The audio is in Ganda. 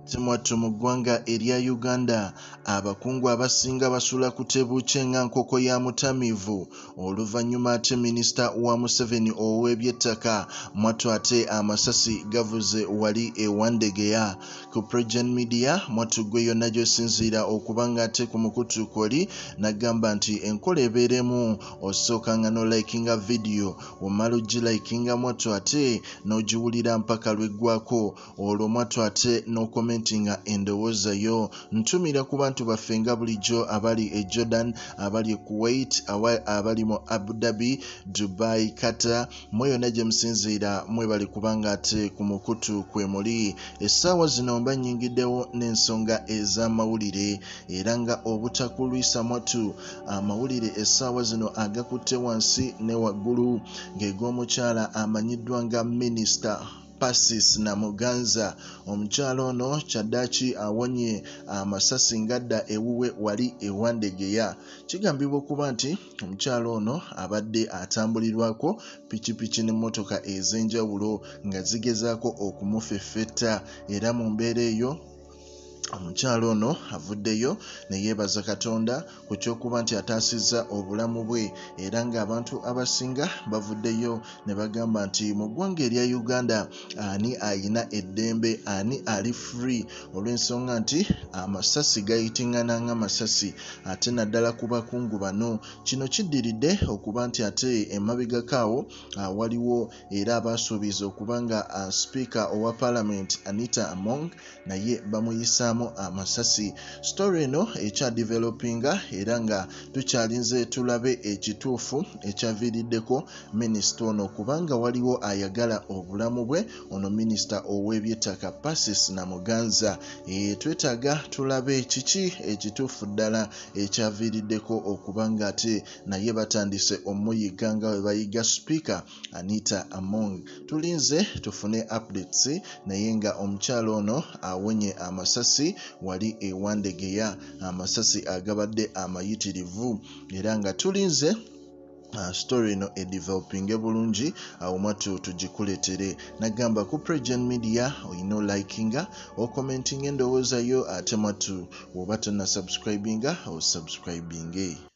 Temwattu mu ggwanga erya Uganda abakungu abasinga basula ku tebuukye nga nkoko ya mutamiivu oluvannyuma ate minisita wa Museveni ow'ebyettaka mwattu ate Amasasi Gavuze Ewandegeya ku PROJOURN media mwattu gwe yonna gy'osinziira okuba nga ate ku mukutu kwoli n'agamba nti enkola ebeeremu osooka nga n'olikinga video omala ogilikinga mwattu ate n'ogiwulira mpaka lweggwako olwo mwattu ate n'okomentinga endowooza yo ntumira ku bantu baffe nga bulijjo abali e Jordan abali e Kuwait abali mu Abu Dhabi, Dubai, Qatar mwe yonna gye musinziira mwebali kubanga ate ku mukutu kwe muli essaawa zino mba nnyingiddewo n'ensonga ez'amawulire era nga obutakulwisa mwattu amawulire essaawa zino agakutte wansi ne waggulu ng'eg'omukyala amanyiddwa nga minisita persisnamuganza omukyala ono kyaddaaki awonye amasasi ngadda ewuwe wali Ewandegeya. Kigambibwa okuba nti omukyala ono abadde atambulirwako pikipiki n'emmotoka ez'enjawulo nga zigezaako okumufeffetta era mu mbeera eyo omukyala ono avuddeyo ne yeebaza Katonda ku ky'okuba nti ataasizza obulamu bwe era ng'abantu abasinga bavuddeyo ne bagamba nti mu ggwanga erya Uganda ani ayina eddembe, ani ali free olw'ensonga nti amasasi gayitingana ng'amasasi ate naddala ku bakungu bano. Kino kiddiridde okuba nti ate emabegakaawo waliwo era abaasuubiza okuba nga Speaker owa Parliament Anita Among naye bamuyisaamu amasasi. Story eno ekya developinga era nga tukyalinze tulabe ekituufu ekyaviiriddeko minisita ono kubanga waliwo ayagala obulamu bwe ono minisita ow'ebyettaka persisnamuganza. Twetaaga tulabe kiki ekituufu ddala ekyaviiriddeko okubanga ate naye batandise omuyiga nga bwe bayiga Speaker Anita Among. Tulinze tufune updates naye nga omukyalo ono awonye amasasi wali Ewandegeya amasasi agabadde amayitirivu era nga tulinze story eno edevelopinge bulungi awo mwattu tugikuleetere nagamba ku PROJOURN media oyina olikinga okomentinga endowooza yo ate mwattu bw'oba tonna subscribinga osubscribinge.